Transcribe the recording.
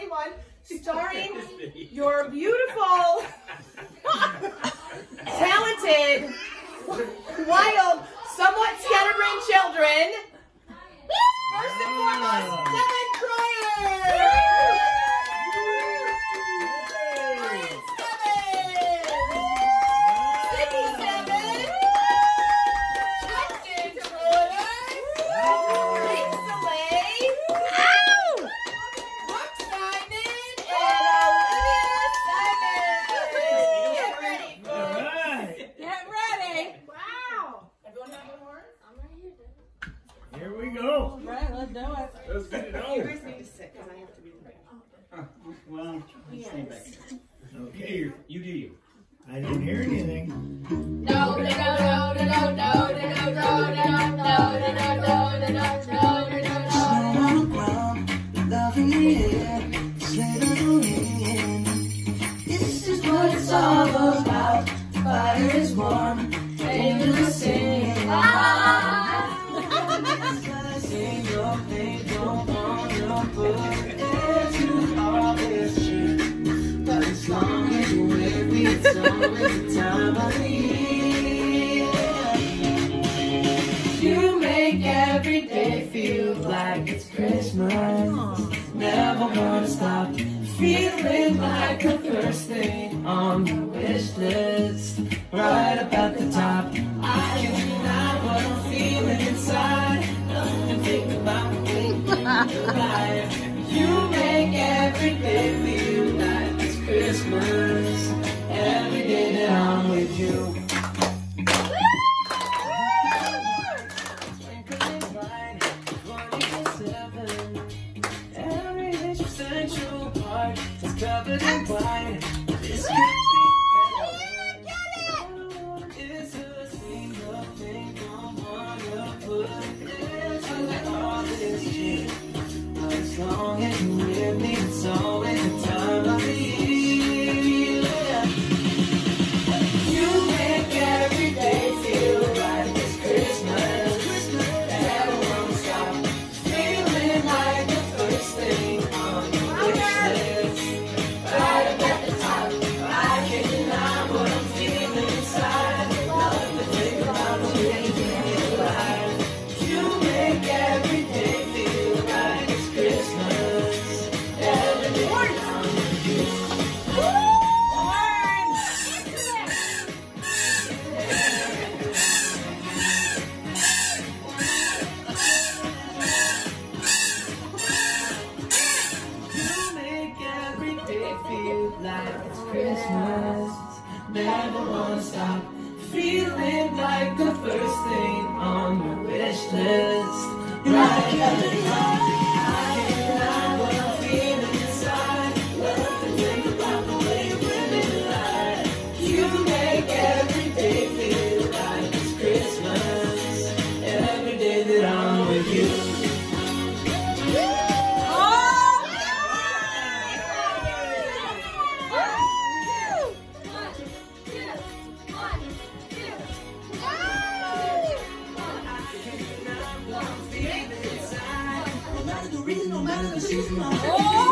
2021, starring your beautiful, talented, wild, somewhat scatterbrained children. First and foremost, Devin Cryer! Here we go. Right, let's do it. Let's get it You on. guys need to sit because I have to be the big. Well, Stay back. okay, You do you. I didn't hear anything. No, no, no, no, no, no, no, no, no, This is what it's all about. Fire is warm, angels are singing. Sing your thing, don't wanna put into all this shit. But as long as you're with me, it's always the time I need. You make every day feel like it's Christmas. Never wanna stop. Feeling like the first thing on the wish list. Right up at the top. I can't deny what I'm feeling inside. Nothing to think about when you're alive. You make every day feel like it's Christmas. Every day that I'm with you. Every inch of Central Park is covered in white. This could be better. It's a single thing, don't wanna put into all this shit. But as long as you're with me, it's always the time of the year. You make every day feel like it's Christmas. Never wanna stop. Feeling like the first thing on your wish list. Right up at the top. I can't deny what I'm feeling inside. Nothing to think about the way you feel alive. You make every day feel like it's Christmas. Every day I'm with you. You make every day feel like it's Christmas. Never wanna stop. Feeling like the first thing on your wish list. Right at the top. I can't deny what I'm feeling inside. Love to think about the way you live it life. You make every day feel like it's Christmas. Every day that I'm with you. No matter the reason, no matter the season,